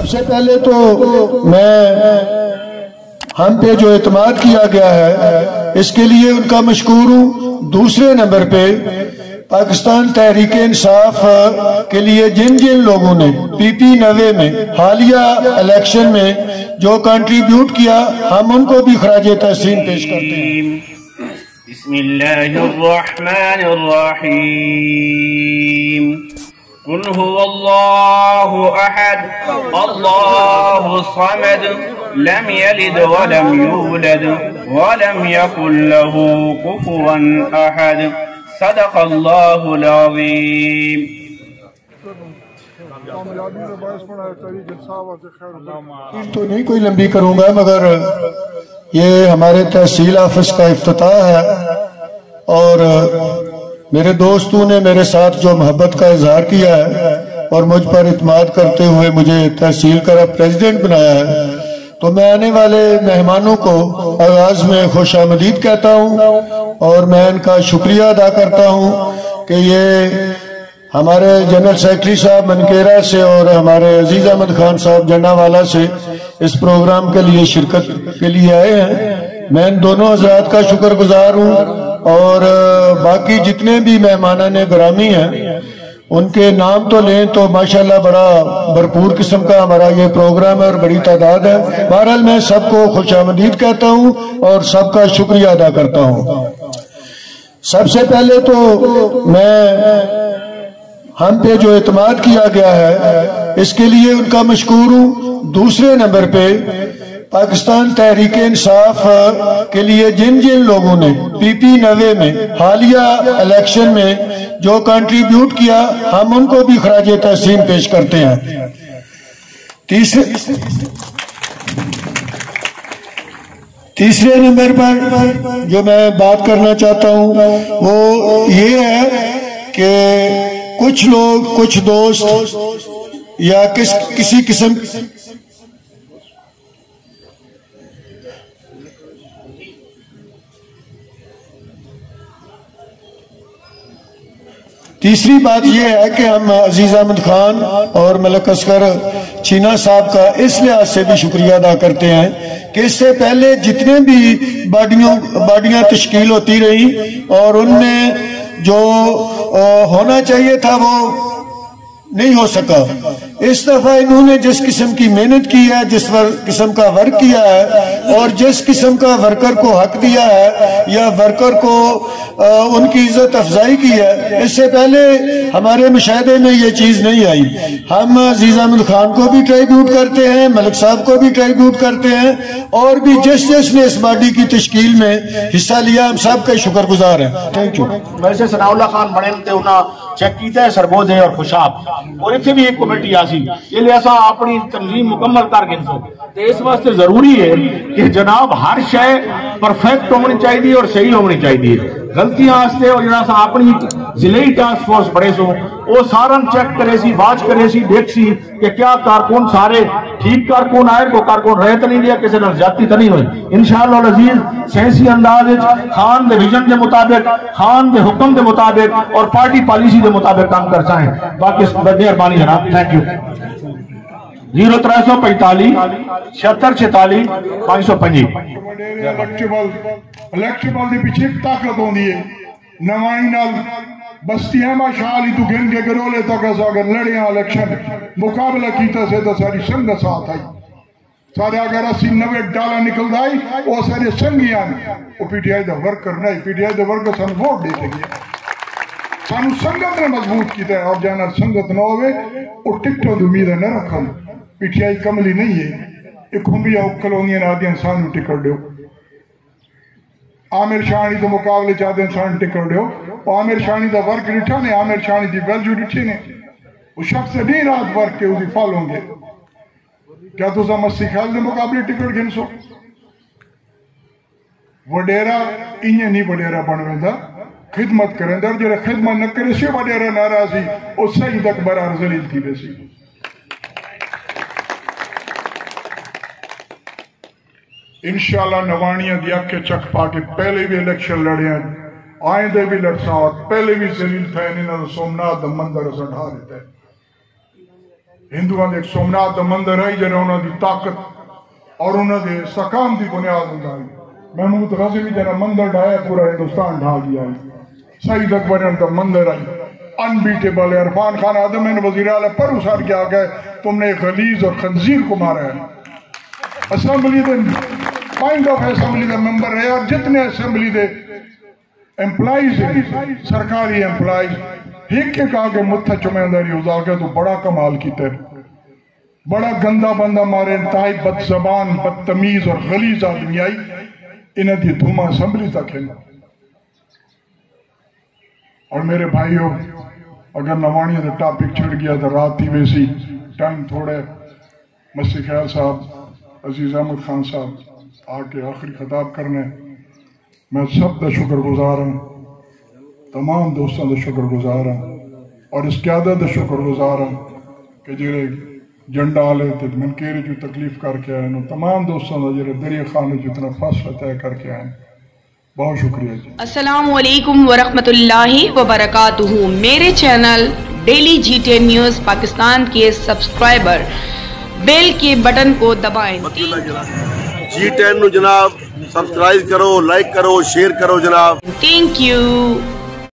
سب سے پہلے تو میں ہم پہ جو اعتماد کیا گیا ہے اس کے لیے ان کا مشکور ہوں۔ دوسرے نمبر پہ پاکستان تحریک انصاف کے لیے جن لوگوں نے PP90 میں حالیہ الیکشن میں جو کنٹریبیوٹ کیا ہم ان کو بھی خراج تحسین پیش کرتے ہیں۔ بسم اللہ الرحمن الرحیم قل هو اللہ احد اللہ الصمد لم یلد ولم یولد ولم یکن له کفوا احد صدق اللہ العظیم۔ تو نہیں کوئی لمبی کروں گا، مگر یہ ہمارے تحصیل آفس کا افتتاح ہے اور میرے دوستوں نے میرے ساتھ جو محبت کا اظہار کیا ہے اور مجھ پر اعتماد کرتے ہوئے مجھے تحصیل کا پریزیڈنٹ بنایا ہے، تو میں آنے والے مہمانوں کو آغاز میں خوش آمدید کہتا ہوں اور میں ان کا شکریہ ادا کرتا ہوں کہ یہ ہمارے جنرل سیکرٹری صاحب منکیرا سے اور ہمارے عزیز احمد خان صاحب جنہ والا سے اس پروگرام کے لیے شرکت کے لیے آئے ہیں۔ میں ان دونوں حضرات کا شکر گزار ہوں اور باقی جتنے بھی مہمانان گرامی ہیں ان کے نام تو لیں تو ماشاءاللہ بڑا بھرپور قسم کا ہمارا یہ پروگرام ہے اور بڑی تعداد ہے۔ بہرحال میں سب کو خوش آمدید کہتا ہوں اور سب کا شکریہ ادا کرتا ہوں۔ سب سے پہلے تو میں ہم پہ جو اعتماد کیا گیا ہے اس کے لیے ان کا مشکور ہوں۔ دوسرے نمبر پہ پاکستان تحریک انصاف کے لیے جن لوگوں نے PP90 میں حالیہ الیکشن میں جو کنٹریبیوٹ کیا ہم ان کو بھی خراج تحسین پیش کرتے ہیں۔ تیسرے نمبر پر جو میں بات کرنا چاہتا ہوں وہ یہ ہے کہ کچھ لوگ، کچھ دوست یا کسی قسم تیسری بات یہ ہے کہ ہم عزیز احمد خان اور ملک اصغر چینا صاحب کا اس لحاظ سے بھی شکریہ ادا کرتے ہیں کہ اس سے پہلے جتنے بھی باڈیاں تشکیل ہوتی رہی اور ان میں جو ہونا چاہیے تھا وہ نہیں ہو سکا، اس دفعہ انہوں نے جس قسم کی محنت کی ہے، جس قسم کا ورک کیا ہے اور جس قسم کا ورکر کو حق دیا ہے یا ورکر کو ان کی عزت افزائی کی ہے، اس سے پہلے ہمارے مشاہدے میں یہ چیز نہیں آئی۔ ہم عزیز احمد خان کو بھی ٹرائیبیوٹ کرتے ہیں، ملک صاحب کو بھی ٹرائیبیوٹ کرتے ہیں اور بھی جس نے اس باڈی کی تشکیل میں حصہ لیا ہم سب کا شکر گزار ہیں۔ Thank you. ویسے ثناء اللہ خان بڑے تے انہاں چیک کیتا ہے سربوز ہے اور خوشاب اور اتنے بھی ایک کمیٹی آسی یہ لہذا اپنی تنظیم مکمل کر گن سو تو اس واسطے ضروری ہے کہ جناب ہر شے پرفیکٹ ہونی چاہیے اور صحیح ہونی چاہیے۔ غلطیاں آستے اور جنہاں سا اپنی ضلعی ٹاسک فورس بڑے سو وہ سارن چیک کرے سی، واچ کرے سی، دیکھ سی کہ کیا کارکن سارے ٹھیک کارکن آئے کو کارکن رہے تو نہیں دیا، کسی نے زیادتی تو نہیں ہوئی۔ انشاءاللہ العزیز سینسی انداز خان دے ویژن دے مطابق، خان دے حکم دے مطابق اور پارٹی پالیسی دے مطابق کام کر سائیں۔ باقی مہربانی جناب، تھینک یو۔ 0345 7646 525 الیکٹیبل دے پیچھے ایک طاقت ہوندی ہے نوائی نال بستی احمد شاہ علی تو گھن کے گرولے تک اگر لڑیاں الیکشن مقابلہ کیتا سے تو ساری سنگ ساتھ آئی سارے اگر اسی 90 ڈالا نکل دائی وہ سارے سنگیاں وہ پی ٹی آئی دا ورکر نہیں، پی ٹی آئی دا ورکر سن ووٹ دیتے گئے سانو سنگت نے مضبوط کیتا ہے اور جانا سنگت نہ ہوئے وہ ٹکٹوں دی امید نہ رکھا۔ پی ٹی آئی کملی نہیں ہے، ایک ہمبیا کلونیاں آدھیاں سانو ٹکٹ دیو، عامر شاہی دے مقابلے چاہتے ہیں سانو ticket Dev, Amir shahi the work ڈٹھا نے، عامر شاہی دی ویلیو ڈٹھی نے، وہ شخص دین رات ورک کے اسی فال ہوں گے۔ کیا تو مسیح خیال دے مقابلے ٹکٹ گھن سو؟ وڈیرا انہیں نہیں وڈیرا بنویں خدمت کریں در جڑے خدمت نہ کرے سی وڈیرا ناراضی اس سید اکبر ارزلیل کی بیسی۔ انشاءاللہ نوانیاں دی اکھے چک پا کے پہلے بھی الیکشن لڑے ہیں، آئندے بھی لڑسا اور پہلے بھی ذلیل تھے انہوں نے سومنات دا مندر اسا ڈھا دیتا ہے۔ हिंदुओं के एक सोमनाथ का मंदिर है जरा उन्होंने ताकत और उन्होंने सकाम की बुनियाद होता है। महमूद गजनवी जरा मंदिर ढाया पूरा हिंदुस्तान ढा दिया है। सईद अकबर का मंदिर आई अनबीटेबल है। इरफान खान आदम ने वजीर आला पर उसार के आ गए तुमने गलीज और खंजीर को मारा है। असम्बली के पॉइंट ऑफ असम्बली का मेंबर है और जितने असम्बली के एम्प्लॉइज सरकारी एम्प्लॉइज एक आके मुथा चुमेंदारी हो गया तो बड़ा कमाल किया। बड़ा गंदा बंदा मारे इंतहाई बदजबान बदतमीज और गलीज आदमी आई इन्हें दी धुमा असम्बली तक है। और मेरे भाइयों अगर नवाणिया का टॉपिक छिड़ गया तो रात ही वैसी टाइम थोड़े मस्ती ख्याल साहब अजीज अहमद खान साहब आके आखिरी खिताब करने मैं सब का शुक्रगुजार हूँ तमाम दोस्तों का शुक्रगुजार हूँ और इस क्यादत का शुक्रगुजार हूँ कि जेरे झंडा आले थे मैंने केरे जो तकलीफ करके आए नो तमाम दोस्तों का जेरे दरिया खान जितना फैसला तय करके आए बहुत शुक्रिया जी। अस्सलामु अलैकुम वरहमतुल्लाहि वबरकातुहू। मेरे channel daily G10 news Pakistan के सब्सक्राइबर बेल के बटन को दबाएं। G10 जनाब सब्सक्राइब करो, लाइक करो, शेयर करो जनाब। Thank you.